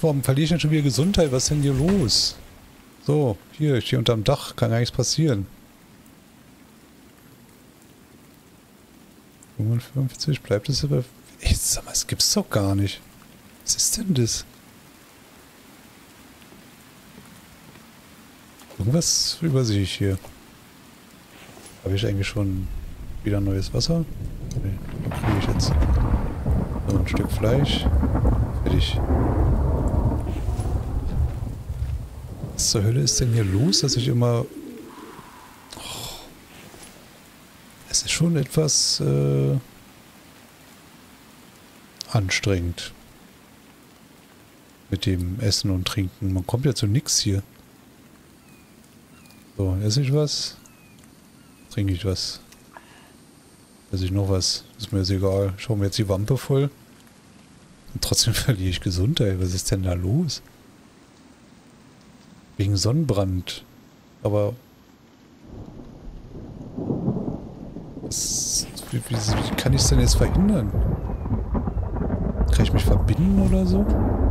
warum verliere ich denn schon wieder Gesundheit? Was ist denn hier los? So, hier, ich stehe unterm Dach, kann gar nichts passieren. 55, bleibt es aber... Ey, sag mal, das gibt's doch gar nicht. Was ist denn das? Irgendwas übersehe ich hier. Habe ich eigentlich schon wieder neues Wasser? Nee, was kriege ich jetzt? So, ein Stück Fleisch. Fertig. Was zur Hölle ist denn hier los, dass ich immer... Oh, es ist schon etwas anstrengend. Mit dem Essen und Trinken. Man kommt ja zu nichts hier. So, esse ich was? Trinke ich was? Esse ich noch was? Ist mir jetzt egal. Schauen wir jetzt die Wampe voll. Und trotzdem verliere ich Gesundheit. Was ist denn da los? Wegen Sonnenbrand. Aber... wie kann ich es denn jetzt verhindern? Kann ich mich verbinden oder so?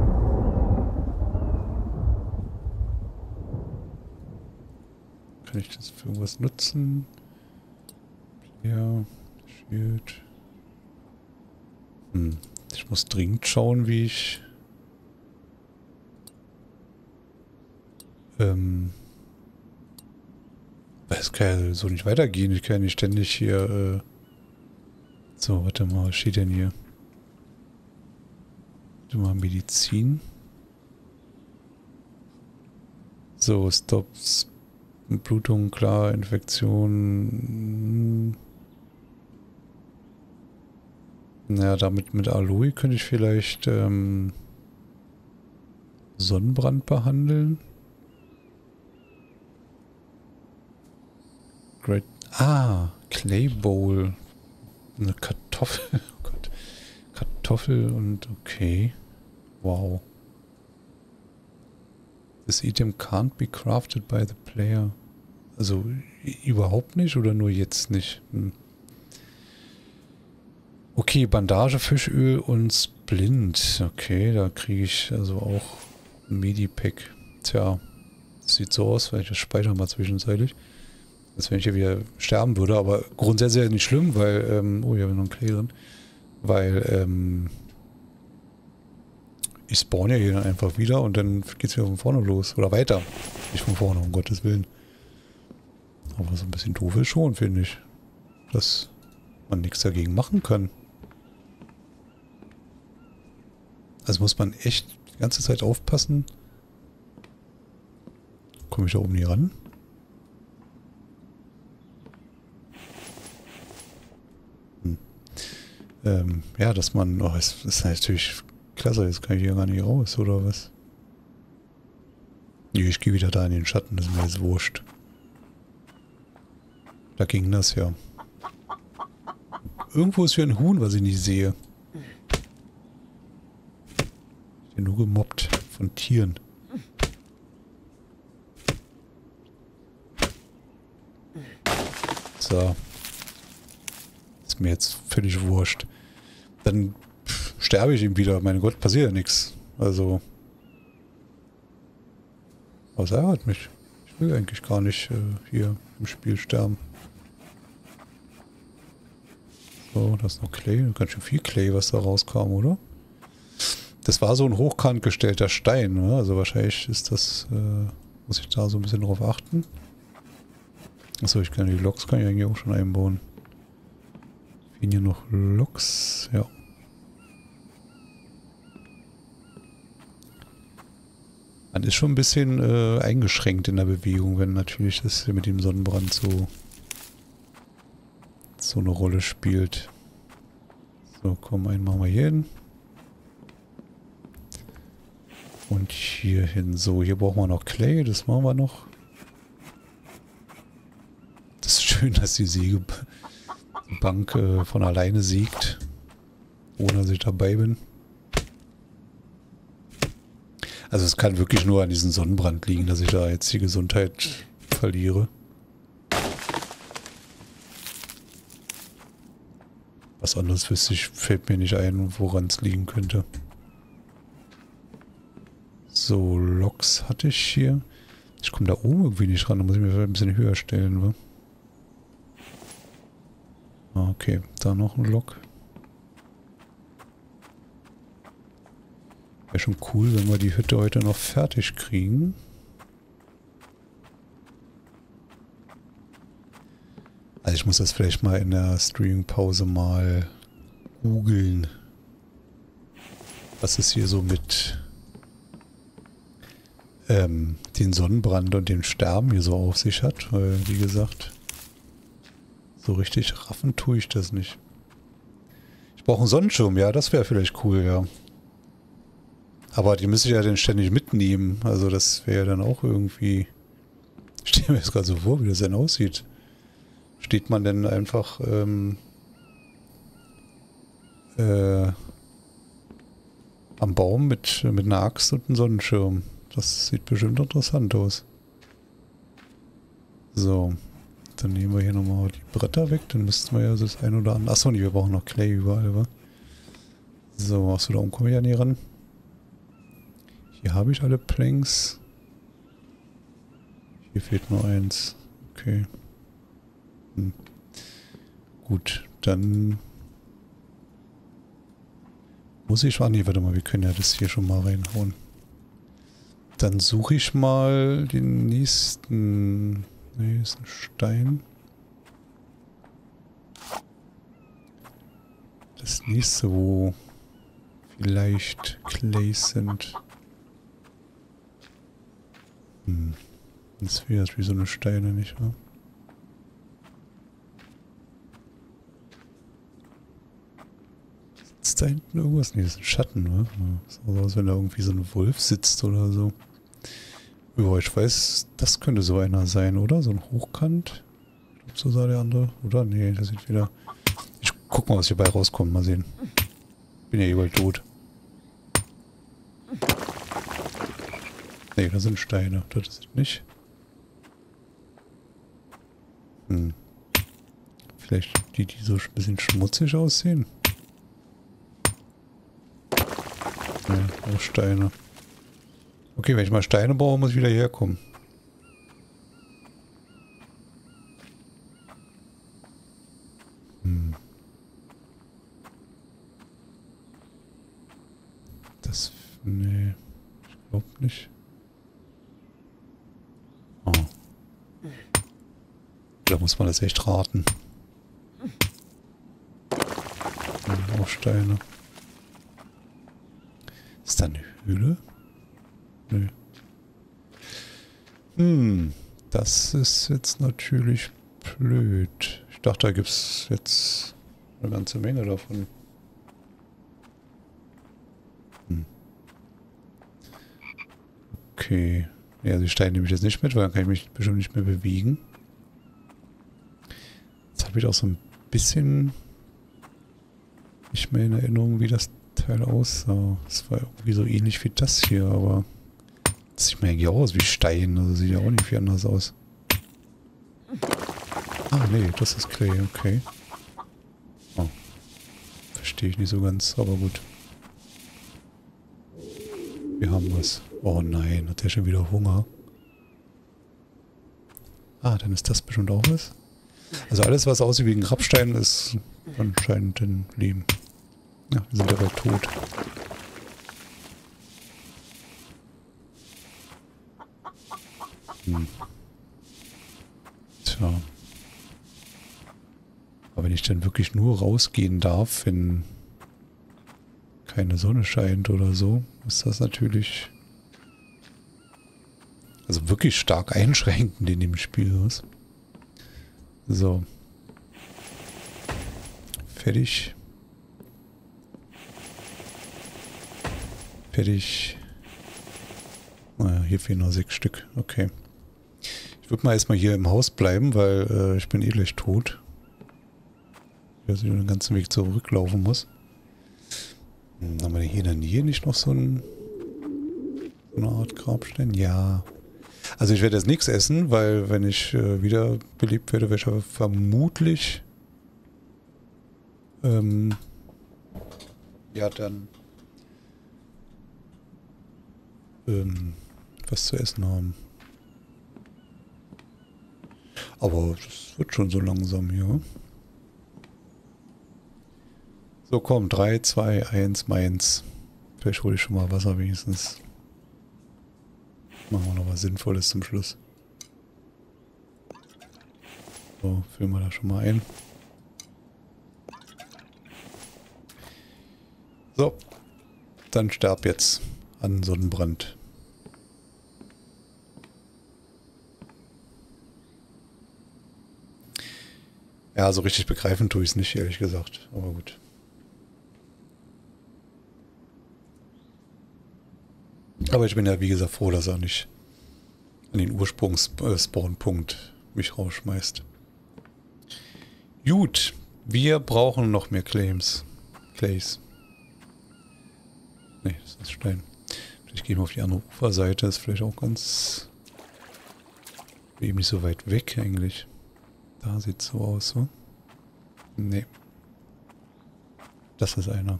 Kann ich das für irgendwas nutzen? Ja, Shield. Ich muss dringend schauen, wie ich... Es kann ja so nicht weitergehen. Ich kann ja nicht ständig hier... So, warte mal, was steht denn hier? Warte mal, Medizin. So, Stops. Blutung, klar, Infektion. Naja, damit mit Aloe könnte ich vielleicht Sonnenbrand behandeln. Great. Ah, Clay Bowl. Eine Kartoffel. Oh Gott. Kartoffel und okay. Wow. This item can't be crafted by the player. Also überhaupt nicht oder nur jetzt nicht? Okay, Bandage, Fischöl und Splint. Okay, da kriege ich also auch ein Medipack. Tja, das sieht so aus, weil ich das speichere mal zwischenzeitlich. Als wenn ich hier wieder sterben würde, aber grundsätzlich ja nicht schlimm, weil, oh, hier haben wir noch einen Clay drin. Weil, ich spawn ja hier dann einfach wieder und dann geht's wieder von vorne los. Oder weiter. Nicht von vorne, um Gottes Willen. Aber so ein bisschen doof ist schon, finde ich. Dass man nichts dagegen machen kann. Also muss man echt die ganze Zeit aufpassen. Komme ich da oben nie ran? Ja, dass man... Oh, es ist natürlich klasse, jetzt kann ich hier gar nicht raus, oder was? Nee, ich gehe wieder da in den Schatten, das ist mir jetzt wurscht. Da ging das ja. Irgendwo ist hier ein Huhn, was ich nicht sehe. Ich bin nur gemobbt von Tieren. So. Ist mir jetzt völlig wurscht. Dann sterbe ich ihm wieder. Mein Gott, passiert ja nichts. Also. Was ärgert mich? Ich will eigentlich gar nicht hier im Spiel sterben. So, das ist noch Clay. Ganz schön viel Clay, was da rauskam, oder? Das war so ein hochkant gestellter Stein, ne? Also wahrscheinlich ist das, muss ich da so ein bisschen drauf achten. Achso, ich kann die Loks kann ich eigentlich auch schon einbauen. Fehlen hier noch Loks, ja. Man ist schon ein bisschen eingeschränkt in der Bewegung, wenn natürlich das mit dem Sonnenbrand so eine Rolle spielt. So, komm, einen machen wir hier hin. Und hier hin. So, hier brauchen wir noch Clay, das machen wir noch. Das ist schön, dass die Sägebank von alleine siegt. Ohne dass ich dabei bin. Also es kann wirklich nur an diesem Sonnenbrand liegen, dass ich da jetzt die Gesundheit verliere. Was anderes wüsste ich, fällt mir nicht ein, woran es liegen könnte. So, Loks hatte ich hier. Ich komme da oben irgendwie nicht ran, da muss ich mich ein bisschen höher stellen, wa? Ah, okay, da noch ein Lok. Wäre schon cool, wenn wir die Hütte heute noch fertig kriegen. Also ich muss das vielleicht mal in der Streaming-Pause mal googeln. Was es hier so mit den Sonnenbrand und dem Sterben hier so auf sich hat. Weil, wie gesagt, so richtig raffen tue ich das nicht. Ich brauche einen Sonnenschirm, ja, das wäre vielleicht cool, ja. Aber die müsste ich ja dann ständig mitnehmen. Also das wäre ja dann auch irgendwie... Ich stelle mir jetzt gerade so vor, wie das denn aussieht. Steht man denn einfach am Baum mit einer Axt und einem Sonnenschirm. Das sieht bestimmt interessant aus. So, dann nehmen wir hier nochmal die Bretter weg. Dann müssten wir ja das ein oder andere... Achso, nee, wir brauchen noch Clay überall, wa? So, achso, da oben komme ich ja nie ran. Hier habe ich alle Planks. Hier fehlt nur eins. Okay. Gut, dann muss ich... Ah, nee, warte mal, wir können ja das hier schon mal reinhauen. Dann suche ich mal den nächsten... Ne, ist ein Stein. Das nächste, wo vielleicht Clays sind. Das wäre jetzt wie so eine Steine, nicht wahr? Ist da hinten irgendwas? Ne, das ist ein Schatten, ne? Sieht so aus, wenn da irgendwie so ein Wolf sitzt oder so. Ja, ich weiß, das könnte so einer sein, oder? So ein Hochkant. Ich glaube, so sah der andere. Oder? Nee, das sieht wieder... Ich guck mal, was hierbei rauskommt. Mal sehen. Bin ja eh bald tot. Nee, das sind Steine. Das ist nicht. Vielleicht die so ein bisschen schmutzig aussehen. Nee, auch Steine. Okay, wenn ich mal Steine brauche, muss ich wieder herkommen. Das... Nee, ich glaube nicht. Oh. Da muss man das echt raten. Auch Steine. Ist da eine Höhle? Nö. Das ist jetzt natürlich blöd. Ich dachte, da gibt es jetzt eine ganze Menge davon. Okay. Ja, also die Steine nehme ich jetzt nicht mit, weil dann kann ich mich bestimmt nicht mehr bewegen. Jetzt habe ich auch so ein bisschen nicht mehr in Erinnerung, wie das Teil aussah. Es war irgendwie so ähnlich wie das hier, aber das sieht mir eigentlich auch aus wie Stein. Also sieht ja auch nicht viel anders aus. Ah, nee, das ist Clay, okay. Oh. Verstehe ich nicht so ganz, aber gut. Wir haben was. Oh nein, hat der schon wieder Hunger? Ah, dann ist das bestimmt auch was. Also alles, was aussieht wie ein Grabstein, ist anscheinend ein Leben. Ja, wir sind dabei tot. Tja. Aber wenn ich dann wirklich nur rausgehen darf, wenn keine Sonne scheint oder so, ist das natürlich also wirklich stark einschränkend in dem Spiel ist. So. Fertig. Fertig. Naja, hier fehlen noch 6 Stück. Okay. Ich würde mal erstmal hier im Haus bleiben, weil ich bin eh gleich tot. Dass ich den ganzen Weg zurücklaufen muss. Haben wir hier in der Nähe nicht noch so eine Art Grabstein? Ja. Also ich werde jetzt nichts essen, weil wenn ich wieder belebt werde, werde ich vermutlich ja dann was zu essen haben. Aber das wird schon so langsam hier. So, komm, 3, 2, 1, meins. Vielleicht hole ich schon mal Wasser wenigstens. Machen wir noch was Sinnvolles zum Schluss. So, füllen wir da schon mal ein. So, dann sterb jetzt an Sonnenbrand. Ja, so richtig begreifen tue ich es nicht, ehrlich gesagt. Aber gut. Aber ich bin ja, wie gesagt, froh, dass er nicht an den Ursprungs-Spawn-Punkt mich rausschmeißt. Gut, wir brauchen noch mehr Clays. Ne, das ist Stein. Vielleicht gehen wir auf die andere Uferseite. Ist vielleicht auch ganz... eben nicht so weit weg eigentlich. Da sieht es so aus, so. Ne. Das ist einer.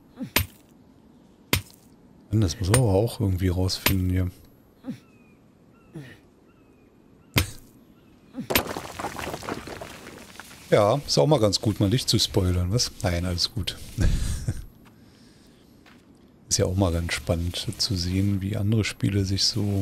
Das muss man aber auch irgendwie rausfinden hier. Ja, ist auch mal ganz gut, mal nicht zu spoilern, was? Nein, alles gut. Ist ja auch mal ganz spannend zu sehen, wie andere Spiele sich so...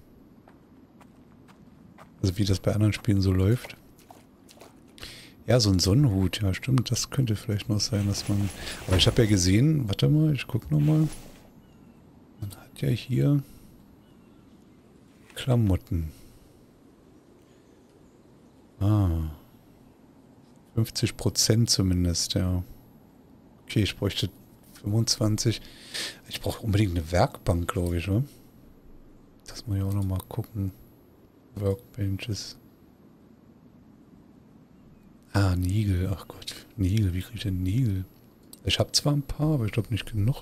Also wie das bei anderen Spielen so läuft. Ja, so ein Sonnenhut, ja stimmt, das könnte vielleicht noch sein, dass man... Aber ich habe ja gesehen, warte mal, ich gucke nochmal. Man hat ja hier Klamotten. Ah. 50% zumindest, ja. Okay, ich bräuchte 25. Ich brauche unbedingt eine Werkbank, glaube ich, oder? Das muss ich auch nochmal gucken. Workbenches. Ah, Nägel. Ach Gott. Nägel. Wie kriege ich denn Nägel? Ich habe zwar ein paar, aber ich glaube nicht genug.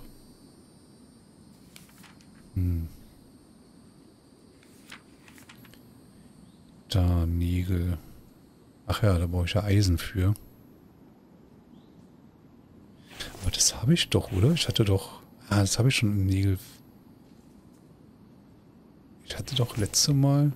Da, Nägel. Ach ja, da brauche ich ja Eisen für. Aber das habe ich doch, oder? Ich hatte doch... Ah, das habe ich schon in Nägel. Ich hatte doch letzte Mal...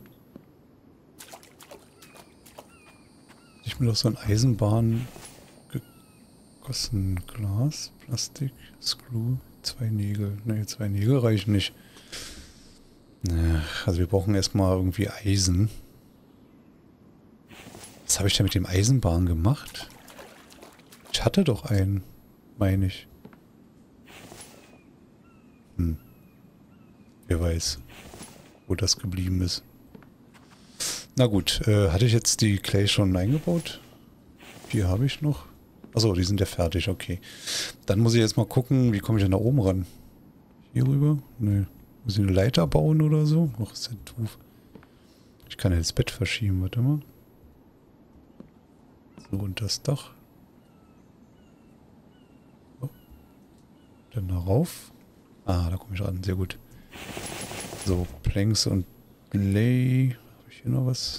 Ich mir doch so ein Eisenbahn gegossen. Glas, Plastik, Screw, 2 Nägel. Ne, 2 Nägel reichen nicht. Also wir brauchen erstmal irgendwie Eisen. Was habe ich denn mit dem Eisenbahn gemacht? Ich hatte doch einen, meine ich. Wer weiß, wo das geblieben ist. Na gut, hatte ich jetzt die Clay schon eingebaut? 4 habe ich noch. Achso, die sind ja fertig, okay. Dann muss ich jetzt mal gucken, wie komme ich denn da oben ran? Hier rüber? Nö. Muss ich eine Leiter bauen oder so? Ach, ist ja doof. Ich kann ja das Bett verschieben, warte mal. So, und das Dach. So. Dann darauf. Ah, da komme ich ran, sehr gut. So, Planks und Clay. Habe ich hier noch was?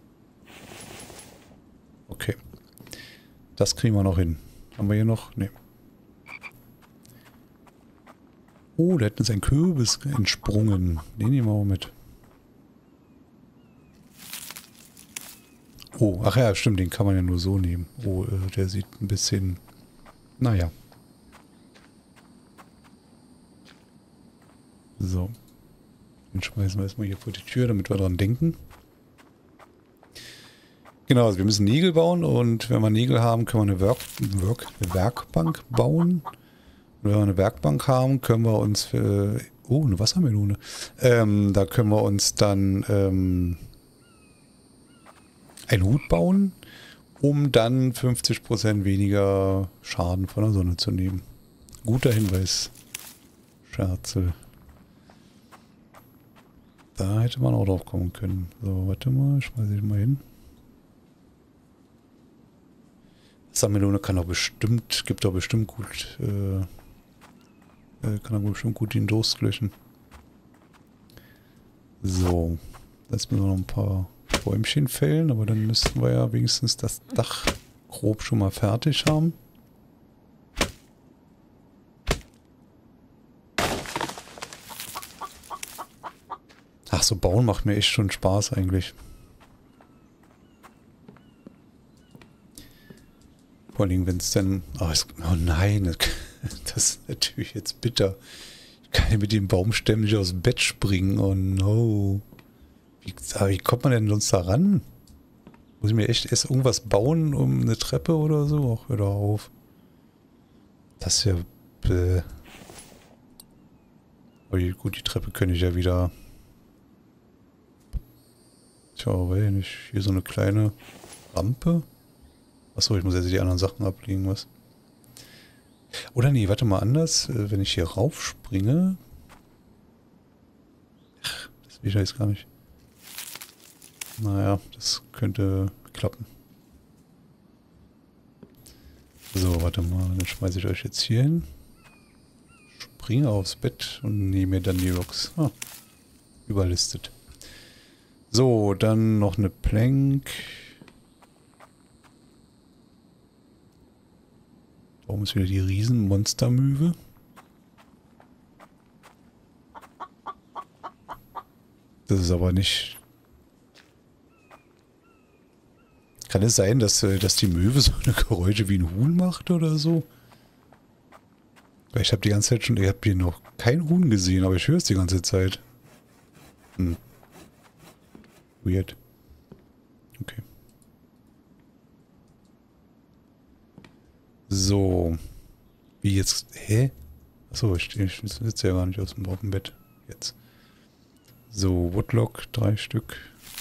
Okay. Das kriegen wir noch hin. Haben wir hier noch? Ne. Oh, da hat uns ein Kürbis entsprungen. Den nehmen wir auch mit. Oh, ach ja, stimmt, den kann man ja nur so nehmen. Oh, der sieht ein bisschen... Naja. So. Den schmeißen wir erstmal hier vor die Tür, damit wir dran denken. Genau, also wir müssen Nägel bauen und wenn wir Nägel haben, können wir eine Werkbank bauen. Und wenn wir eine Werkbank haben, können wir uns für... Oh, eine Wassermelone. Da können wir uns dann einen Hut bauen, um dann 50% weniger Schaden von der Sonne zu nehmen. Guter Hinweis, Scherzel. Da hätte man auch drauf kommen können. So, warte mal, schmeiße ich mal hin. Wassermelone kann doch bestimmt, gibt doch bestimmt gut, kann doch bestimmt gut den Durst löschen. So, jetzt müssen wir noch ein paar Bäumchen fällen, aber dann müssten wir ja wenigstens das Dach grob schon mal fertig haben. Ach so, bauen macht mir echt schon Spaß eigentlich. Vor allem, wenn es dann... Oh nein, das ist natürlich jetzt bitter. Ich kann ja mit dem Baumstämmen nicht aus dem Bett springen. Oh no. Wie kommt man denn sonst da ran? Muss ich mir echt erst irgendwas bauen, um eine Treppe oder so? Ach, hör doch auf. Das ist ja... Aber gut, die Treppe könnte ich ja wieder... Tja, weiß ich nicht. Hier so eine kleine Rampe. Achso, ich muss jetzt die anderen Sachen ablegen, was? Oder nee, warte mal anders. Wenn ich hier raufspringe... Ach, das will ich jetzt gar nicht. Naja, das könnte klappen. So, warte mal. Dann schmeiße ich euch jetzt hier hin. Springe aufs Bett und nehme mir dann die Rocks. Ah, überlistet. So, dann noch eine Plank. Warum ist wieder die Riesenmonstermöwe? Das ist aber nicht... Kann es sein, dass die Möwe so eine Geräusche wie ein Huhn macht oder so? Weil ich habe die ganze Zeit schon... Ich habe hier noch kein Huhn gesehen, aber ich höre es die ganze Zeit. Hm. Weird. Okay. So. Wie jetzt? Hä? Achso, ich sitze ja gar nicht auf dem Bett. Jetzt. So, Woodlock, 3 Stück.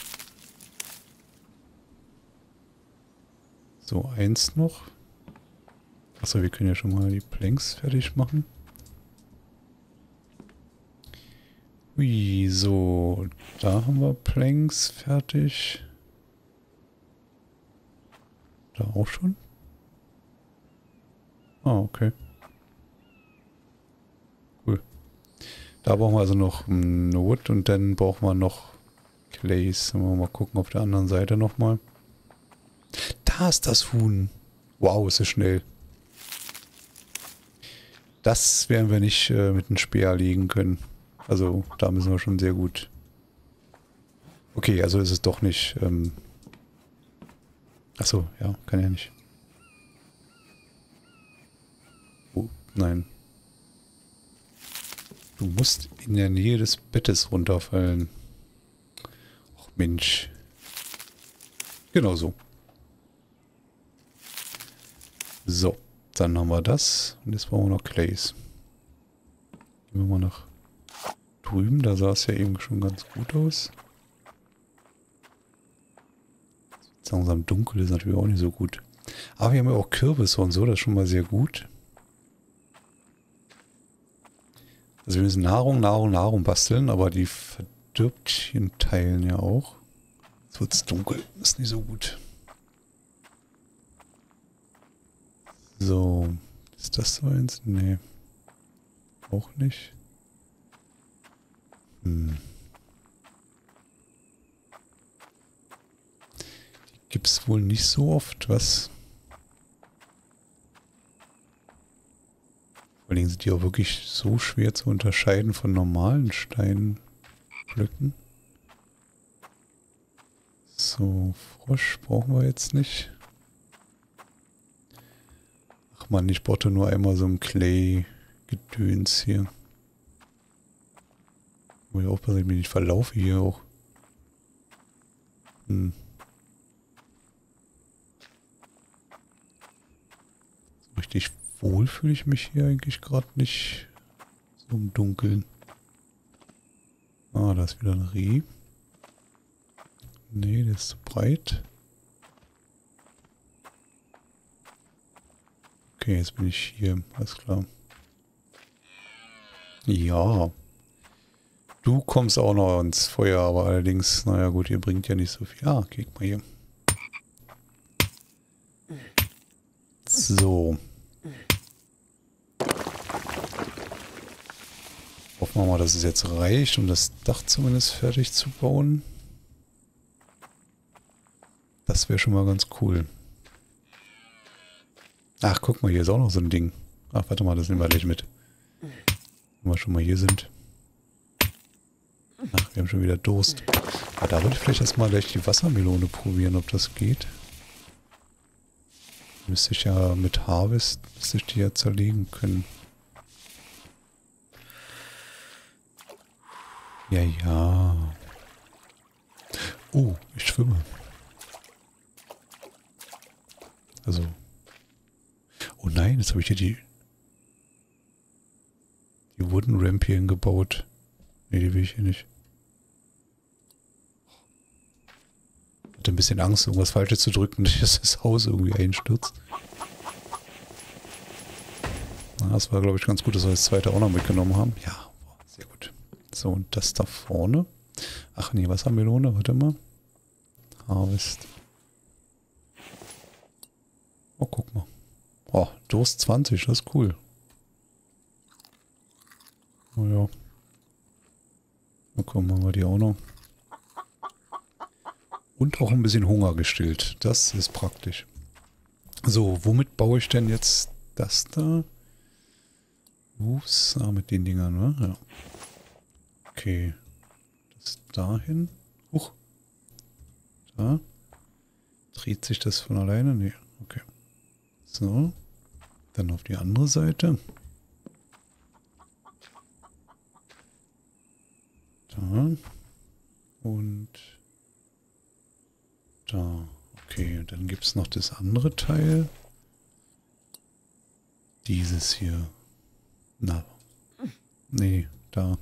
So, 1 noch. Achso, wir können ja schon mal die Planks fertig machen. Ui, so. Da haben wir Planks fertig. Da auch schon? Ah, okay. Cool. Da brauchen wir also noch Wood und dann brauchen wir noch Clays. Dann wollen wir mal gucken auf der anderen Seite nochmal. Da ist das Huhn. Wow, ist es schnell. Das werden wir nicht mit einem Speer legen können. Also da müssen wir schon sehr gut. Okay, also ist es doch nicht... Achso, ja, kann ja nicht. Oh, nein. Du musst in der Nähe des Bettes runterfallen. Och Mensch. Genau so. So, dann haben wir das. Und jetzt brauchen wir noch Clays. Gehen wir mal nach drüben. Da sah es ja eben schon ganz gut aus. Jetzt langsam dunkel ist natürlich auch nicht so gut. Aber wir haben ja auch Kürbisse und so. Das ist schon mal sehr gut. Also wir müssen Nahrung basteln. Aber die verdirbt in Teilen ja auch. Jetzt wird es dunkel. Ist nicht so gut. So, ist das so eins? Nee. Auch nicht. Die gibt es wohl nicht so oft, was? Vor allem sind die auch wirklich so schwer zu unterscheiden von normalen Steinblöcken. So, Frosch brauchen wir jetzt nicht. Ach man, ich brauchte nur einmal so ein Clay-Gedöns hier. Muss ich aufpassen, dass ich mich nicht verlaufe hier auch. So richtig wohl fühle ich mich hier eigentlich gerade nicht. So im Dunkeln. Ah, da ist wieder ein Reh. Nee, der ist zu breit. Okay, jetzt bin ich hier. Alles klar. Ja. Du kommst auch noch ins Feuer, aber allerdings, naja gut, ihr bringt ja nicht so viel. Ah, guck mal hier. So. Hoffen wir mal, dass es jetzt reicht, um das Dach zumindest fertig zu bauen. Das wäre schon mal ganz cool. Ach, guck mal, hier ist auch noch so ein Ding. Ach, warte mal, das nehmen wir gleich mit. Wenn wir schon mal hier sind. Ach, wir haben schon wieder Durst. Aber da würde ich vielleicht erstmal gleich die Wassermelone probieren, ob das geht. Müsste ich ja mit Harvest, müsste ich die ja zerlegen können. Ja, ja. Oh, ich schwimme. Also. Oh nein, jetzt habe ich hier die Wooden Ramp hier hingebaut. Ne, die will ich hier nicht. Hatte ein bisschen Angst, irgendwas Falsches zu drücken, dass das Haus irgendwie einstürzt. Na, das war, glaube ich, ganz gut, dass wir das zweite auch noch mitgenommen haben. Ja, sehr gut. So, und das da vorne. Ach nee, Wassermelone, warte mal. Harvest. Oh, guck mal. Oh, Durst 20, das ist cool. Oh ja. Na komm, machen wir die auch noch. Und auch ein bisschen Hunger gestillt. Das ist praktisch. So, womit baue ich denn jetzt das da? Ups, mit den Dingern, ne? Ja. Okay. Das dahin. Huch. Da. Dreht sich das von alleine? Nee. Okay. So. Dann auf die andere Seite. Da. Und da. Okay, und dann gibt es noch das andere Teil. Dieses hier. Na. Nee, da.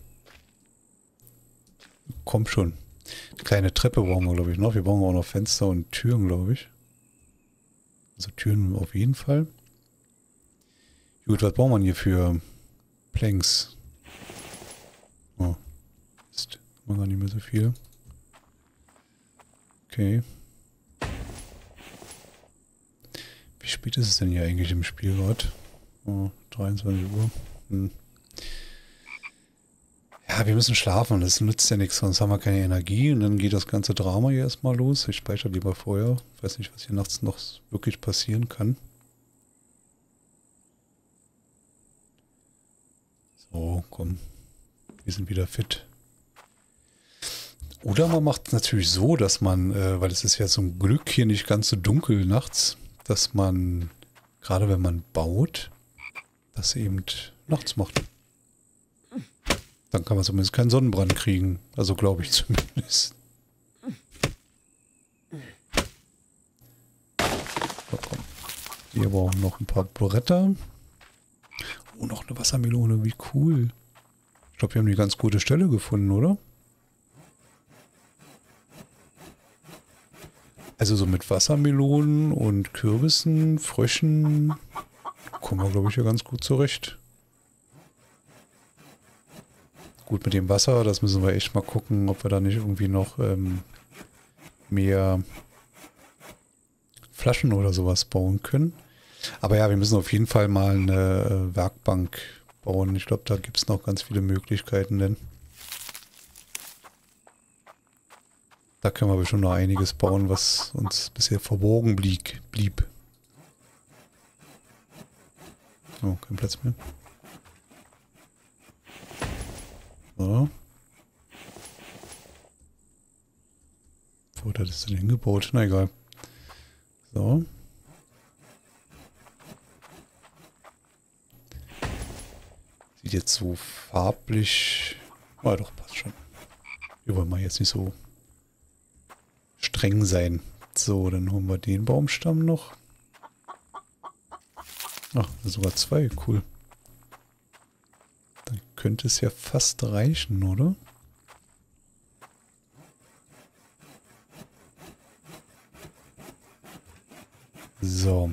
Komm schon. Eine kleine Treppe brauchen wir, glaube ich, noch. Wir brauchen auch noch Fenster und Türen, glaube ich. Also Türen auf jeden Fall. Gut, was braucht man hier für Planks? Oh. Ist mal gar nicht mehr so viel. Okay. Wie spät ist es denn hier eigentlich im Spiel gerade? Oh, 23 Uhr. Hm. Ja, wir müssen schlafen. Das nützt ja nichts, sonst haben wir keine Energie. Und dann geht das ganze Drama hier erstmal los. Ich speichere lieber vorher. Ich weiß nicht, was hier nachts noch wirklich passieren kann. So, komm. Wir sind wieder fit. Oder man macht es natürlich so, dass man, weil es ist ja zum Glück hier nicht ganz so dunkel nachts, dass man, gerade wenn man baut, das eben nachts macht. Dann kann man zumindest keinen Sonnenbrand kriegen. Also glaube ich zumindest. So, komm. Wir brauchen noch ein paar Bretter. Oh, noch eine Wassermelone. Wie cool. Ich glaube, wir haben eine ganz gute Stelle gefunden, oder? Also so mit Wassermelonen und Kürbissen, Fröschen kommen wir, glaube ich, ja ganz gut zurecht. Gut, mit dem Wasser, das müssen wir echt mal gucken, ob wir da nicht irgendwie noch mehr Flaschen oder sowas bauen können. Aber ja, wir müssen auf jeden Fall mal eine Werkbank bauen. Ich glaube, da gibt es noch ganz viele Möglichkeiten, denn da können wir bestimmt noch einiges bauen, was uns bisher verborgen blieb. Oh, kein Platz mehr. So. Wo hat das denn hingebaut? Na egal. So. Sieht jetzt so farblich... Ah, doch, passt schon. Wir wollen mal jetzt nicht so streng sein. So, dann holen wir den Baumstamm noch. Ach, sogar zwei. Cool. Dann könnte es ja fast reichen, oder? So.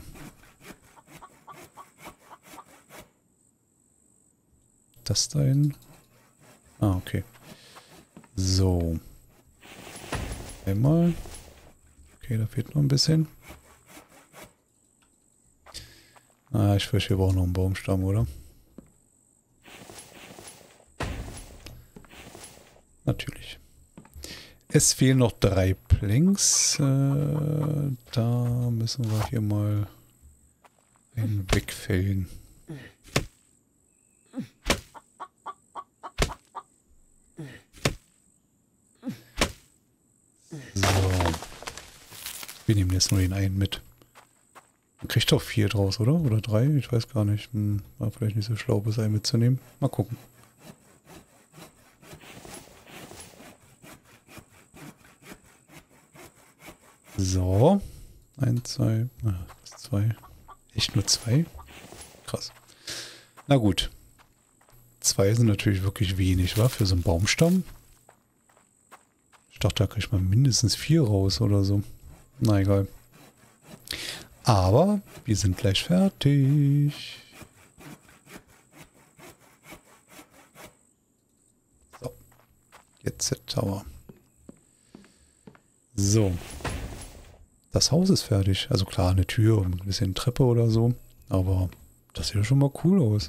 Das da hin. Ah, okay. So. Einmal. Okay, da fehlt noch ein bisschen. Ah, ich fürchte, wir brauchen noch einen Baumstamm, oder? Natürlich. Es fehlen noch 3 Planks. Da müssen wir hier mal einen wegfällen. Wir nehmen jetzt nur den einen mit. Man kriegt doch 4 draus, oder? Oder 3? Ich weiß gar nicht. War vielleicht nicht so schlau, bis einen mitzunehmen. Mal gucken. So. 1, 2, 2. Echt nur 2? Krass. Na gut. 2 sind natürlich wirklich wenig, wa? Für so einen Baumstamm. Ich dachte, da kriegt man mindestens 4 raus oder so. Na egal. Aber wir sind gleich fertig. So. Jetzt der Tower. So. Das Haus ist fertig. Also klar, eine Tür und ein bisschen Treppe oder so. Aber das sieht ja schon mal cool aus.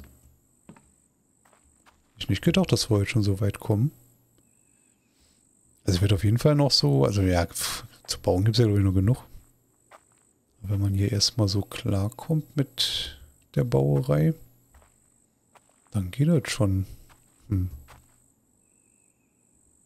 Ich nicht gedacht, dass wir heute schon so weit kommen. Also es wird auf jeden Fall noch so, also ja, zu bauen gibt es ja glaube ich nur genug. Aber wenn man hier erstmal so klarkommt mit der Bauerei, dann geht das schon.